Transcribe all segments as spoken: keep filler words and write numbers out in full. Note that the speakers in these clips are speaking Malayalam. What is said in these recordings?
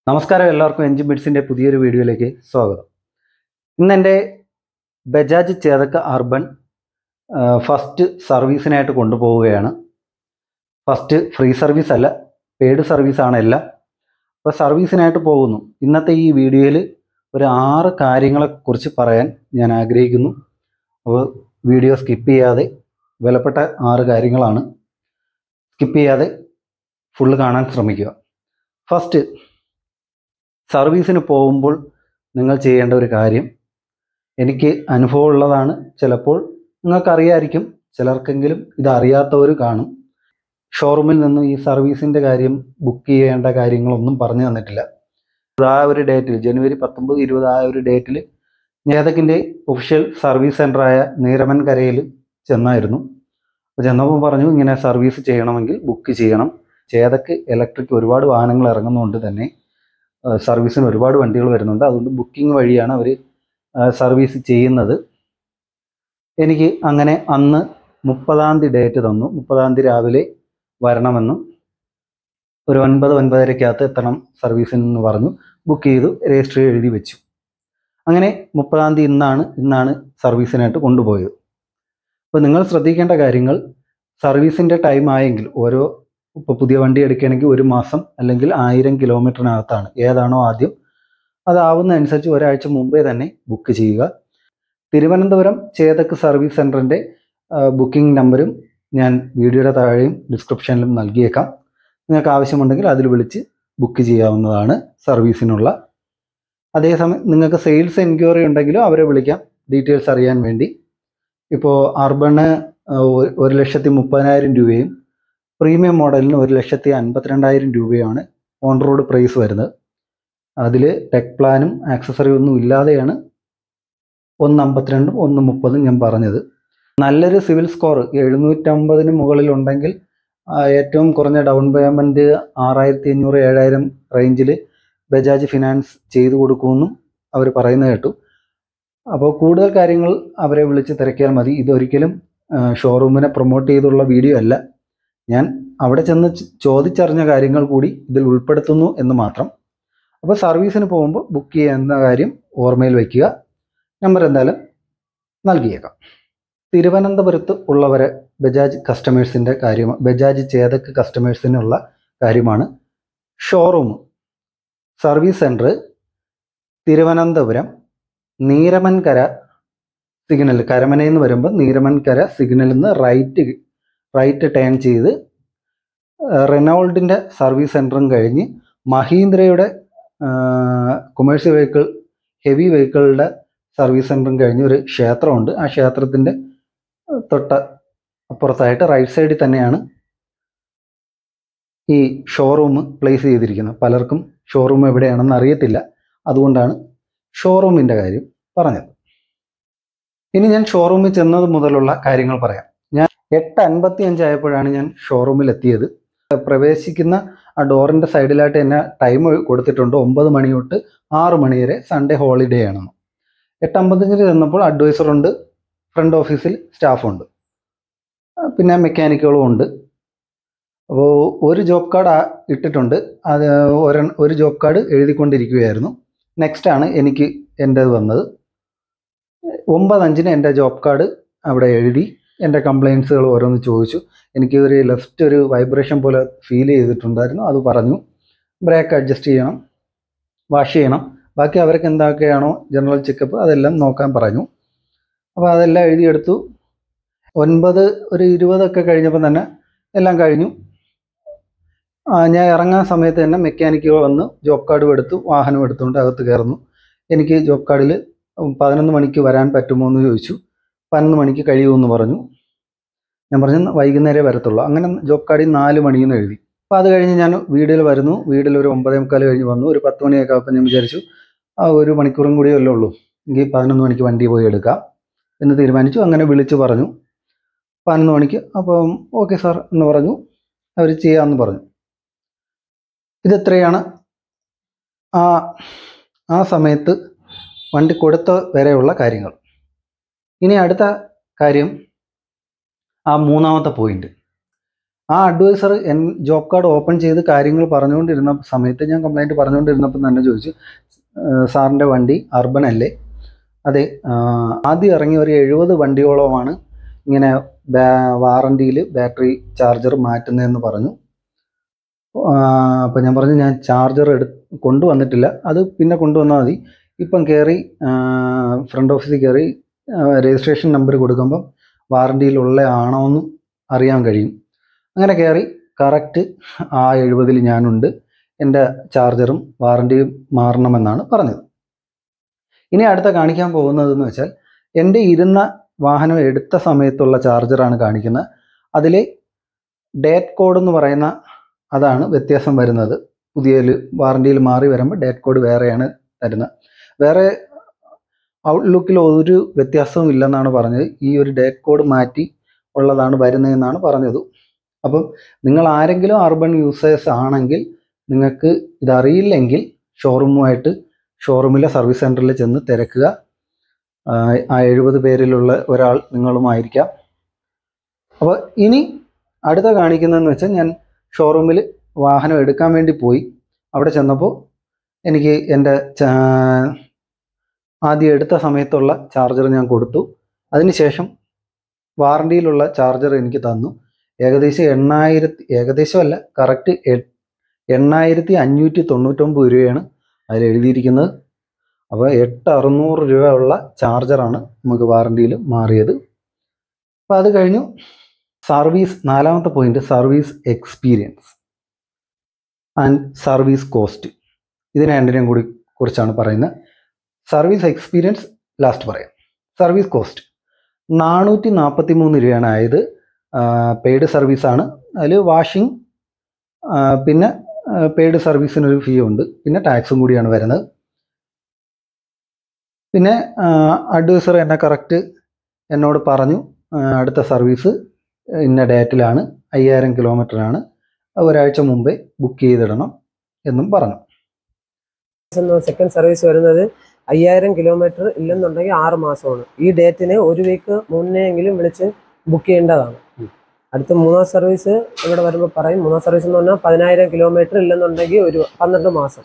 നമസ്കാരം, എല്ലാവർക്കും എൻജിൻ ബിറ്റ്സിൻ്റെ പുതിയൊരു വീഡിയോയിലേക്ക് സ്വാഗതം. ഇന്ന് എൻ്റെ ബജാജ് ചേതക് അർബൻ ഫസ്റ്റ് സർവീസിനായിട്ട് കൊണ്ടുപോവുകയാണ്. ഫസ്റ്റ് ഫ്രീ സർവീസ് അല്ല, പെയ്ഡ് സർവീസാണ് എല്ലാം. അപ്പോൾ സർവീസിനായിട്ട് പോകുന്നു. ഇന്നത്തെ ഈ വീഡിയോയിൽ ഒരു ആറ് കാര്യങ്ങളെക്കുറിച്ച് പറയാൻ ഞാൻ ആഗ്രഹിക്കുന്നു. അപ്പോൾ വീഡിയോ സ്കിപ്പ് ചെയ്യാതെ, വിലപ്പെട്ട ആറ് കാര്യങ്ങളാണ്, സ്കിപ്പ് ചെയ്യാതെ ഫുള്ള് കാണാൻ ശ്രമിക്കുക. ഫസ്റ്റ്, സർവീസിന് പോകുമ്പോൾ നിങ്ങൾ ചെയ്യേണ്ട ഒരു കാര്യം, എനിക്ക് അനുഭവമുള്ളതാണ്, ചിലപ്പോൾ നിങ്ങൾക്കറിയായിരിക്കും, ചിലർക്കെങ്കിലും ഇതറിയാത്തവർ കാണും. ഷോറൂമിൽ നിന്നും ഈ സർവീസിൻ്റെ കാര്യം, ബുക്ക് ചെയ്യേണ്ട കാര്യങ്ങളൊന്നും പറഞ്ഞു തന്നിട്ടില്ല. ആ ഒരു ഡേറ്റിൽ, ജനുവരി പത്തൊമ്പത് ഇരുപത് ആ ഒരു ഡേറ്റിൽ ചേതക്കിൻ്റെ ഒഫീഷ്യൽ സർവീസ് സെൻ്ററായ നീരമൻകരയിൽ ചെന്നായിരുന്നു. അപ്പോൾ ചെന്നപ്പോൾ പറഞ്ഞു, ഇങ്ങനെ സർവീസ് ചെയ്യണമെങ്കിൽ ബുക്ക് ചെയ്യണം. ചേതക്ക് ഇലക്ട്രിക് ഒരുപാട് വാഹനങ്ങൾ ഇറങ്ങുന്നതുകൊണ്ട് തന്നെ സർവീസിന് ഒരുപാട് വണ്ടികൾ വരുന്നുണ്ട്. അതുകൊണ്ട് ബുക്കിംഗ് വഴിയാണ് അവർ സർവീസ് ചെയ്യുന്നത്. എനിക്ക് അങ്ങനെ അന്ന് മുപ്പതാം തീയതി ഡേറ്റ് തന്നു. മുപ്പതാം തീയതി രാവിലെ വരണമെന്നും ഒരു ഒൻപത് ഒൻപതരക്കകത്ത് എത്തണം സർവീസിനെന്ന് പറഞ്ഞു. ബുക്ക് ചെയ്തു, രജിസ്റ്റർ എഴുതി വെച്ചു. അങ്ങനെ മുപ്പതാം തീയതി ഇന്നാണ് ഇന്നാണ് സർവീസിനായിട്ട് കൊണ്ടുപോയത്. അപ്പോൾ നിങ്ങൾ ശ്രദ്ധിക്കേണ്ട കാര്യങ്ങൾ, സർവീസിൻ്റെ ടൈം ആയെങ്കിൽ, ഓരോ ഇപ്പോൾ പുതിയ വണ്ടി എടുക്കുകയാണെങ്കിൽ ഒരു മാസം അല്ലെങ്കിൽ ആയിരം കിലോമീറ്ററിനകത്താണ്, ഏതാണോ ആദ്യം അതാവുന്നതനുസരിച്ച് ഒരാഴ്ച മുമ്പേ തന്നെ ബുക്ക് ചെയ്യുക. തിരുവനന്തപുരം ചേതക് സർവീസ് സെൻറ്ററിൻ്റെ ബുക്കിംഗ് നമ്പരും ഞാൻ വീഡിയോയുടെ താഴെയും ഡിസ്ക്രിപ്ഷനിലും നൽകിയേക്കാം. നിങ്ങൾക്ക് ആവശ്യമുണ്ടെങ്കിൽ അതിൽ വിളിച്ച് ബുക്ക് ചെയ്യാവുന്നതാണ് സർവീസിനുള്ള. അതേസമയം നിങ്ങൾക്ക് സെയിൽസ് എൻക്വയറി ഉണ്ടെങ്കിലും അവരെ വിളിക്കാം, ഡീറ്റെയിൽസ് അറിയാൻ വേണ്ടി. ഇപ്പോൾ അർബണ് ഒരു ലക്ഷത്തി മുപ്പതിനായിരം രൂപയും പ്രീമിയം മോഡലിന് ഒരു ലക്ഷത്തി അൻപത്തിരണ്ടായിരം രൂപയാണ് ഓൺ റോഡ് പ്രൈസ് വരുന്നത്. അതിൽ ടെക് പ്ലാനും ആക്സസറി ഒന്നും ഇല്ലാതെയാണ് ഒന്ന് അമ്പത്തിരണ്ടും ഒന്ന് മുപ്പതും ഞാൻ പറഞ്ഞത്. നല്ലൊരു സിവിൽ സ്കോർ എഴുന്നൂറ്റമ്പതിന് മുകളിലുണ്ടെങ്കിൽ ഏറ്റവും കുറഞ്ഞ ഡൗൺ പേയ്മെൻറ്റ് ആറായിരത്തി അഞ്ഞൂറ് ഏഴായിരം റേഞ്ചിൽ ബജാജ് ഫിനാൻസ് ചെയ്തു കൊടുക്കുമെന്നും അവർ പറയുന്നത് കേട്ടു. അപ്പോൾ കൂടുതൽ കാര്യങ്ങൾ അവരെ വിളിച്ച് തിരക്കിയാൽ മതി. ഇതൊരിക്കലും ഷോറൂമിനെ പ്രൊമോട്ട് ചെയ്തുള്ള വീഡിയോ അല്ല. ഞാൻ അവിടെ ചെന്ന് ചോദിച്ചറിഞ്ഞ കാര്യങ്ങൾ കൂടി ഇതിൽ ഉൾപ്പെടുത്തുന്നു എന്ന് മാത്രം. അപ്പോൾ സർവീസിന് പോകുമ്പോൾ ബുക്ക് ചെയ്യുന്ന കാര്യം ഓർമ്മയിൽ വയ്ക്കുക. നമ്പർ എന്തായാലും നൽകിയേക്കാം. തിരുവനന്തപുരത്ത് ഉള്ളവരെ ബജാജ് കസ്റ്റമേഴ്സിൻ്റെ കാര്യം, ബജാജ് ചേതക് കസ്റ്റമേഴ്സിനുള്ള കാര്യമാണ്. Showroom service center Thiruvananthapuram Neeramankara signal, കരമനയിൽ നിന്ന് വരുമ്പോൾ നീരമൻകര സിഗ്നലിൽ നിന്ന് റൈറ്റ് റൈറ്റ് ടേൺ ചെയ്ത് റെനോൾഡിൻ്റെ സർവീസ് സെൻറ്ററും കഴിഞ്ഞ് മഹീന്ദ്രയുടെ കൊമേഴ്ഷ്യൽ വെഹിക്കിൾ ഹെവി വെഹിക്കിളുടെ സർവീസ് സെൻറ്ററും കഴിഞ്ഞ് ഒരു ക്ഷേത്രമുണ്ട്. ആ ക്ഷേത്രത്തിൻ്റെ തൊട്ട അപ്പുറത്തായിട്ട് റൈറ്റ് സൈഡിൽ തന്നെയാണ് ഈ ഷോറൂം പ്ലേസ് ചെയ്തിരിക്കുന്നത്. പലർക്കും ഷോറൂം എവിടെയാണെന്ന് അറിയത്തില്ല, അതുകൊണ്ടാണ് ഷോറൂമിൻ്റെ കാര്യം പറഞ്ഞത്. ഇനി ഞാൻ ഷോറൂമിൽ ചെന്നത് മുതലുള്ള കാര്യങ്ങൾ പറയാം. ഞാൻ എട്ട് അൻപത്തി അഞ്ചായപ്പോഴാണ് ഞാൻ ഷോറൂമിൽ എത്തിയത്. പ്രവേശിക്കുന്ന ആ ഡോറിൻ്റെ സൈഡിലായിട്ട് തന്നെ ടൈം കൊടുത്തിട്ടുണ്ട്, ഒമ്പത് മണി തൊട്ട് ആറ് മണി വരെ, സൺഡേ ഹോളിഡേ ആണെന്ന്. എട്ട് അമ്പത്തഞ്ചിന് ചെന്നപ്പോൾ അഡ്വൈസറുണ്ട്, ഫ്രണ്ട് ഓഫീസിൽ സ്റ്റാഫുണ്ട്, പിന്നെ മെക്കാനിക്കുകളും ഉണ്ട്. അപ്പോൾ ഒരു ജോബ് കാർഡ് ഇട്ടിട്ടുണ്ട്, അത് ഒരു ജോബ് കാർഡ് എഴുതിക്കൊണ്ടിരിക്കുകയായിരുന്നു. നെക്സ്റ്റാണ് എനിക്ക് എൻ്റേത് വന്നത്. ഒമ്പതഞ്ചിന് എൻ്റെ ജോബ് കാർഡ് അവിടെ എഴുതി, എൻ്റെ കംപ്ലയിൻസുകൾ ഓരോന്ന് ചോദിച്ചു. എനിക്ക് ഒരു ലെഫ്റ്റ് ഒരു വൈബ്രേഷൻ പോലെ ഫീൽ ചെയ്തിട്ടുണ്ടായിരുന്നു, അത് പറഞ്ഞു. ബ്രേക്ക് അഡ്ജസ്റ്റ് ചെയ്യണം, വാഷ് ചെയ്യണം, ബാക്കി അവർക്ക് എന്തൊക്കെയാണോ ജനറൽ ചെക്കപ്പ് അതെല്ലാം നോക്കാൻ പറഞ്ഞു. അപ്പോൾ അതെല്ലാം എഴുതിയെടുത്തു. ഒൻപത് ഒരു ഇരുപതൊക്കെ കഴിഞ്ഞപ്പോൾ തന്നെ എല്ലാം കഴിഞ്ഞു. ഞാൻ ഇറങ്ങാൻ സമയത്ത് തന്നെ മെക്കാനിക്ക് വന്ന് ജോബ് കാർഡും എടുത്തു, വാഹനം എടുത്തുകൊണ്ട് അകത്ത് കയറുന്നു. എനിക്ക് ജോബ് കാർഡിൽ പതിനൊന്ന് മണിക്ക് വരാൻ പറ്റുമോ എന്ന് ചോദിച്ചു. പതിനൊന്ന് മണിക്ക് കഴിയുമെന്ന് പറഞ്ഞു. ഞാൻ പറഞ്ഞു വൈകുന്നേരമേ വരത്തുള്ളൂ. അങ്ങനെ ജോബ് കാർഡിൽ നാല് മണിയെന്ന് എഴുതി. അപ്പോൾ അത് കഴിഞ്ഞ് ഞാൻ വീട്ടിൽ വരുന്നു. വീട്ടിൽ ഒരു ഒമ്പതേ മുക്കാൽ കഴിഞ്ഞ് വന്നു. ഒരു പത്ത് മണിയൊക്കെ ആയപ്പോൾ ഞാൻ വിചാരിച്ചു ആ ഒരു മണിക്കൂറും കൂടിയല്ലേ ഉള്ളൂ, എങ്കിൽ പതിനൊന്ന് മണിക്ക് വണ്ടി പോയി എടുക്കാം എന്ന് തീരുമാനിച്ചു. അങ്ങനെ വിളിച്ചു പറഞ്ഞു പതിനൊന്ന് മണിക്ക്. അപ്പം ഓക്കെ സാർ എന്ന് പറഞ്ഞു, അവർ ചെയ്യാമെന്ന് പറഞ്ഞു. ഇതെത്രയാണ് ആ ആ സമയത്ത് വണ്ടി കൊടുത്ത വരെയുള്ള കാര്യങ്ങൾ. ഇനി അടുത്ത കാര്യം, ആ മൂന്നാമത്തെ പോയിന്റ്, ആ അഡ്വൈസർ എൻ ജോബ് കാർഡ് ഓപ്പൺ ചെയ്ത് കാര്യങ്ങൾ പറഞ്ഞുകൊണ്ടിരുന്ന സമയത്ത് ഞാൻ കംപ്ലൈൻറ്റ് പറഞ്ഞുകൊണ്ടിരുന്നപ്പോൾ തന്നെ ചോദിച്ചു, സാറിൻ്റെ വണ്ടി അർബൻ അല്ലേ? അതെ. ആദ്യം ഇറങ്ങിയ ഒരു എഴുപത് വണ്ടിയോളമാണ് ഇങ്ങനെ വാറണ്ടിയിൽ ബാറ്ററി ചാർജർ മാറ്റുന്നതെന്ന് പറഞ്ഞു. അപ്പോൾ ഞാൻ പറഞ്ഞു ഞാൻ ചാർജർ എടു കൊണ്ടുവന്നിട്ടില്ല, അത് പിന്നെ കൊണ്ടുവന്നാൽ മതി. ഇപ്പം കയറി ഫ്രണ്ട് ഓഫീസിൽ കയറി രജിസ്ട്രേഷൻ നമ്പർ കൊടുക്കുമ്പം വാറണ്ടിയിലുള്ള ആണോ എന്ന് അറിയാൻ കഴിയും. അങ്ങനെ കയറി കറക്റ്റ് ആ എഴുപതിൽ ഞാനുണ്ട്, എൻ്റെ ചാർജറും വാറണ്ടിയും മാറണമെന്നാണ് പറഞ്ഞത്. ഇനി അടുത്ത കാണിക്കാൻ പോകുന്നതെന്ന് വെച്ചാൽ എൻ്റെ ഇരുന്ന വാഹനം എടുത്ത സമയത്തുള്ള ചാർജറാണ് കാണിക്കുന്നത്. അതിൽ ഡേറ്റ് കോഡ് എന്ന് പറയുന്ന അതാണ് വ്യത്യാസം വരുന്നത്. പുതിയ വാറണ്ടിയിൽ മാറി വരുമ്പോൾ ഡേറ്റ് കോഡ് വേറെയാണ് തരുന്നത്. വേറെ ഔട്ട്ലുക്കിൽ ഒരു വ്യത്യാസവും ഇല്ലെന്നാണ് പറഞ്ഞത്. ഈ ഒരു ഡേറ്റ് കോഡ് മാറ്റി ഉള്ളതാണ് വരുന്നതെന്നാണ് പറഞ്ഞത്. അപ്പം നിങ്ങൾ ആരെങ്കിലും അർബൻ യൂസേഴ്സ് ആണെങ്കിൽ നിങ്ങൾക്ക് ഇതറിയില്ലെങ്കിൽ ഷോറൂമുമായിട്ട് ഷോറൂമിലെ സർവീസ് സെൻറ്ററിൽ ചെന്ന് തിരക്കുക. ആ എഴുപത് പേരിലുള്ള ഒരാൾ നിങ്ങളുമായിരിക്കാം. അപ്പോൾ ഇനി അടുത്ത കാണിക്കുന്നതെന്ന് വെച്ചാൽ ഞാൻ ഷോറൂമിൽ വാഹനം എടുക്കാൻ വേണ്ടി പോയി. അവിടെ ചെന്നപ്പോൾ എനിക്ക് എൻ്റെ ആദ്യം എടുത്ത സമയത്തുള്ള ചാർജർ ഞാൻ കൊടുത്തു. അതിനുശേഷം വാറണ്ടിയിലുള്ള ചാർജർ എനിക്ക് തന്നു. ഏകദേശം എണ്ണായിരത്തി ഏകദേശമല്ല കറക്റ്റ് എണ്ണായിരത്തി അഞ്ഞൂറ്റി തൊണ്ണൂറ്റൊമ്പത് രൂപയാണ് അതിൽ എഴുതിയിരിക്കുന്നത്. അപ്പോൾ എട്ട് അറുന്നൂറ് രൂപ ഉള്ള ചാർജറാണ് നമുക്ക് വാറണ്ടിയിൽ മാറിയത്. അപ്പോൾ അത് കഴിഞ്ഞു. സർവീസ്, നാലാമത്തെ point service experience and service cost. ഇതിനെ രണ്ടിനെയും കൂടി കുറിച്ചാണ് പറയുന്നത്. സർവീസ് എക്സ്പീരിയൻസ് ലാസ്റ്റ് പറയാം. സർവീസ് കോസ്റ്റ് നാനൂറ്റി നാൽപ്പത്തി മൂന്ന് രൂപയാണ് ആയത്. പെയ്ഡ് സർവീസാണ്. അതിൽ വാഷിംഗ്, പിന്നെ പെയ്ഡ് സർവീസിനൊരു ഫീ ഉണ്ട്, പിന്നെ ടാക്സും കൂടിയാണ് വരുന്നത്. പിന്നെ അഡ്വൈസർ എന്നെ കറക്റ്റ് എന്നോട് പറഞ്ഞു, അടുത്ത സർവീസ് ഇന്ന ഡേറ്റിലാണ്, അയ്യായിരം കിലോമീറ്ററാണ്, ഒരാഴ്ച മുമ്പേ ബുക്ക് ചെയ്തിടണം എന്നും പറഞ്ഞു. സെക്കൻഡ് സർവീസ് വരുന്നത് അയ്യായിരം കിലോമീറ്റർ ഇല്ലെന്നുണ്ടെങ്കിൽ ആറ് മാസമാണ്. ഈ ഡേറ്റിന് ഒരു വീക്ക് മുന്നെങ്കിലും വിളിച്ച് ബുക്ക് ചെയ്യേണ്ടതാണ്. അടുത്ത മൂന്നാം സർവീസ് ഇവിടെ വരുമ്പോൾ പറയും. മൂന്നാം സർവീസ് എന്ന് പറഞ്ഞാൽ പതിനായിരം കിലോമീറ്റർ ഇല്ലെന്നുണ്ടെങ്കിൽ ഒരു പന്ത്രണ്ട് മാസം.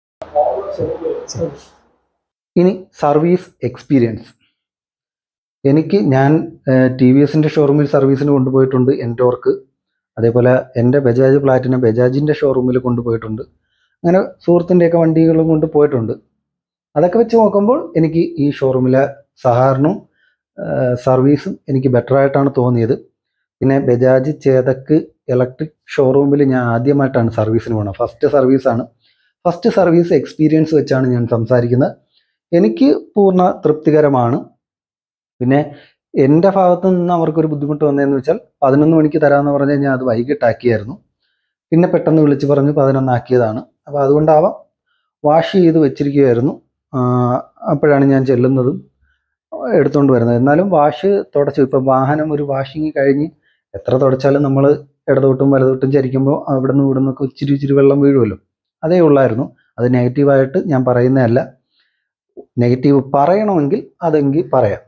ഇനി സർവീസ് എക്സ്പീരിയൻസ്. എനിക്ക് ഞാൻ ടി വി എസിൻ്റെ ഷോറൂമിൽ സർവീസിന് കൊണ്ടുപോയിട്ടുണ്ട്, എൻടോർക്ക്. അതേപോലെ എൻ്റെ ബജാജ് പ്ലാറ്റിനം ബജാജിൻ്റെ ഷോറൂമിൽ കൊണ്ടുപോയിട്ടുണ്ട്. അങ്ങനെ സുഹൃത്തിൻ്റെയൊക്കെ വണ്ടികളും കൊണ്ട് പോയിട്ടുണ്ട്. അതൊക്കെ വെച്ച് നോക്കുമ്പോൾ എനിക്ക് ഈ ഷോറൂമിലെ സഹകരണവും സർവീസും എനിക്ക് ബെറ്ററായിട്ടാണ് തോന്നിയത്. പിന്നെ ബജാജ് ചേതക്ക് ഇലക്ട്രിക് ഷോറൂമിൽ ഞാൻ ആദ്യമായിട്ടാണ് സർവീസിന് പോകുന്നത്. ഫസ്റ്റ് സർവീസാണ്. ഫസ്റ്റ് സർവീസ് എക്സ്പീരിയൻസ് വെച്ചാണ് ഞാൻ സംസാരിക്കുന്നത്. എനിക്ക് പൂർണ്ണ തൃപ്തികരമാണ്. പിന്നെ എൻ്റെ ഭാഗത്തു നിന്ന് അവർക്കൊരു ബുദ്ധിമുട്ട് വന്നതെന്ന് വെച്ചാൽ പതിനൊന്ന് മണിക്ക് തരാമെന്ന് പറഞ്ഞു കഴിഞ്ഞാൽ അത് വൈകിട്ടാക്കിയായിരുന്നു. പിന്നെ പെട്ടെന്ന് വിളിച്ച് പറഞ്ഞ് പതിനൊന്നാക്കിയതാണ്. അപ്പോൾ അതുകൊണ്ടാവാം വാഷ് ചെയ്ത് വെച്ചിരിക്കുകയായിരുന്നു. അപ്പോഴാണ് ഞാൻ ചെല്ലുന്നതും എടുത്തുകൊണ്ട് വരുന്നത്. എന്നാലും വാഷ് തുടച്ചു. ഇപ്പം വാഹനം ഒരു വാഷിങ് കഴിഞ്ഞ് എത്ര തുടച്ചാലും നമ്മൾ ഇടതോട്ടും വലതോട്ടും ചരിക്കുമ്പോൾ അവിടെ നിന്ന് ഇവിടെ നിന്നൊക്കെ ഇച്ചിരി ഇച്ചിരി വെള്ളം വീഴുമല്ലോ, അതേ ഉള്ളായിരുന്നു. അത് നെഗറ്റീവായിട്ട് ഞാൻ പറയുന്നതല്ല. നെഗറ്റീവ് പറയണമെങ്കിൽ അതെങ്കിൽ പറയാം.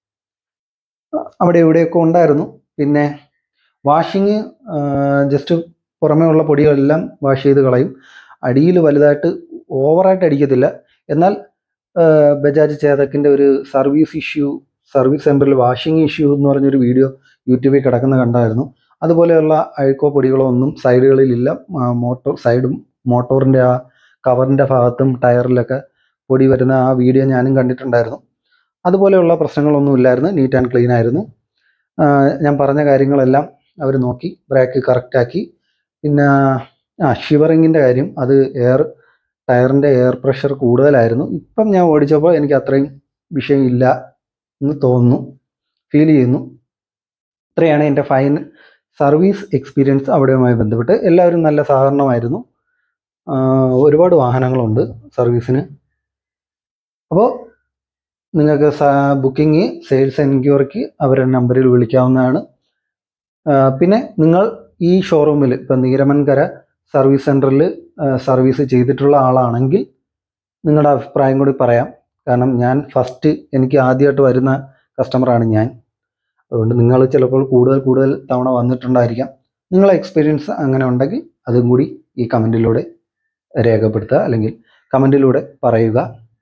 അവിടെ ഇവിടെയൊക്കെ ഉണ്ടായിരുന്നു. പിന്നെ വാഷിങ് ജസ്റ്റ് പുറമേ ഉള്ള പൊടികളെല്ലാം വാഷ് ചെയ്ത് കളയും. അടിയിൽ വലുതായിട്ട് ഓവറായിട്ട് അടിക്കത്തില്ല. എന്നാൽ ബജാജ് ചേതക്കിൻ്റെ ഒരു സർവീസ് ഇഷ്യൂ, സർവീസ് സെൻറ്ററിൽ വാഷിംഗ് ഇഷ്യൂ എന്ന് പറഞ്ഞൊരു വീഡിയോ യൂട്യൂബിൽ കിടക്കുന്ന കണ്ടായിരുന്നു. അതുപോലെയുള്ള അഴുക്കോ പൊടികളോ ഒന്നും സൈഡുകളിലില്ല. മോട്ടോർ സൈഡും മോട്ടോറിൻ്റെ ആ കവറിൻ്റെ ഭാഗത്തും ടയറിലൊക്കെ പൊടി വരുന്ന ആ വീഡിയോ ഞാനും കണ്ടിട്ടുണ്ടായിരുന്നു. അതുപോലെയുള്ള പ്രശ്നങ്ങളൊന്നും ഇല്ലായിരുന്നു. നീറ്റ് ആൻഡ് ക്ലീൻ ആയിരുന്നു. ഞാൻ പറഞ്ഞ കാര്യങ്ങളെല്ലാം അവർ നോക്കി ബ്രേക്ക് കറക്റ്റാക്കി. പിന്നെ ആ ഷിവറിങ്ങിൻ്റെ കാര്യം, അത് എയർ ടയറിൻ്റെ എയർ പ്രഷർ കൂടുതലായിരുന്നു. ഇപ്പം ഞാൻ ഓടിച്ചപ്പോൾ എനിക്ക് അത്രയും വിഷയമില്ല എന്ന് തോന്നുന്നു, ഫീൽ ചെയ്യുന്നു. ഇത്രയാണ് എൻ്റെ ഫൈൻ സർവീസ് എക്സ്പീരിയൻസ് അവിടെയുമായി ബന്ധപ്പെട്ട്. എല്ലാവരും നല്ല സഹകരണമായിരുന്നു. ഒരുപാട് വാഹനങ്ങളുണ്ട് സർവീസിന്. അപ്പോൾ നിങ്ങൾക്ക് ബുക്കിംഗ്, സെയിൽസ് എൻക്വയറിക്ക് അവരുടെ നമ്പറിൽ വിളിക്കാവുന്നതാണ്. പിന്നെ നിങ്ങൾ ഈ ഷോറൂമിൽ ഇപ്പം നീരമൻകര സർവീസ് സെൻറ്ററിൽ സർവീസ് ചെയ്തിട്ടുള്ള ആളാണെങ്കിൽ നിങ്ങളുടെ അഭിപ്രായം കൂടി പറയാം. കാരണം ഞാൻ ഫസ്റ്റ്, എനിക്ക് ആദ്യമായിട്ട് വരുന്ന കസ്റ്റമറാണ് ഞാൻ. അതുകൊണ്ട് നിങ്ങൾ ചിലപ്പോൾ കൂടുതൽ കൂടുതൽ തവണ വന്നിട്ടുണ്ടായിരിക്കാം. നിങ്ങളെ എക്സ്പീരിയൻസ് അങ്ങനെ ഉണ്ടെങ്കിൽ അതും കൂടി ഈ കമൻറ്റിലൂടെ രേഖപ്പെടുത്തുക, അല്ലെങ്കിൽ കമൻറ്റിലൂടെ പറയുക.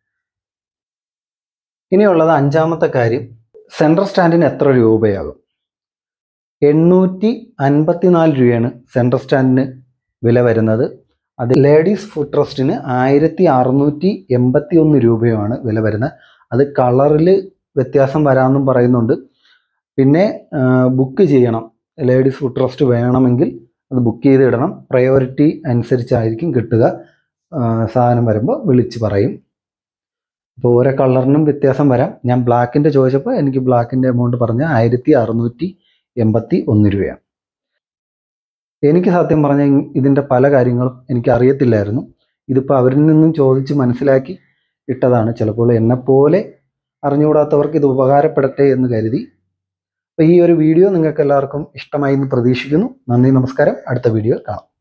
ഇനിയുള്ളത് അഞ്ചാമത്തെ കാര്യം, സെൻട്രൽ സ്റ്റാൻഡിന് എത്ര രൂപയാകും? എണ്ണൂറ്റി അൻപത്തി നാല് രൂപയാണ് സെൻട്രൽ സ്റ്റാൻഡിന് വില വരുന്നത്. അത് ലേഡീസ് ഫുഡ് ട്രസ്റ്റിന് ആയിരത്തി അറുന്നൂറ്റി എൺപത്തി ഒന്ന് രൂപയുമാണ് വില വരുന്നത്. അത് കളറിൽ വ്യത്യാസം വരാമെന്നും പറയുന്നുണ്ട്. പിന്നെ ബുക്ക് ചെയ്യണം, ലേഡീസ് ഫുഡ് ട്രസ്റ്റ് വേണമെങ്കിൽ അത് ബുക്ക് ചെയ്ത് ഇടണം. പ്രയോറിറ്റി അനുസരിച്ചായിരിക്കും കിട്ടുക. സാധനം വരുമ്പോൾ വിളിച്ച് പറയും. അപ്പോൾ ഓരോ കളറിനും വ്യത്യാസം വരാം. ഞാൻ ബ്ലാക്കിൻ്റെ ചോദിച്ചപ്പോൾ എനിക്ക് ബ്ലാക്കിൻ്റെ എമൗണ്ട് പറഞ്ഞ ആയിരത്തി അറുന്നൂറ്റി എൺപത്തി ഒന്ന് രൂപയാണ്. എനിക്ക് സത്യം പറഞ്ഞാൽ ഇതിൻ്റെ പല കാര്യങ്ങളും എനിക്ക് അറിയത്തില്ലായിരുന്നു. ഇതിപ്പോൾ അവരിൽ നിന്നും ചോദിച്ച് മനസ്സിലാക്കി ഇട്ടതാണ്. ചിലപ്പോൾ എന്നെപ്പോലെ അറിഞ്ഞുകൂടാത്തവർക്ക് ഇത് ഉപകാരപ്പെടട്ടെ എന്ന് കരുതി. അപ്പോൾ ഈ ഒരു വീഡിയോ നിങ്ങൾക്ക് എല്ലാവർക്കും ഇഷ്ടമായി എന്ന് പ്രതീക്ഷിക്കുന്നു. നന്ദി, നമസ്കാരം. അടുത്ത വീഡിയോ കാണാം.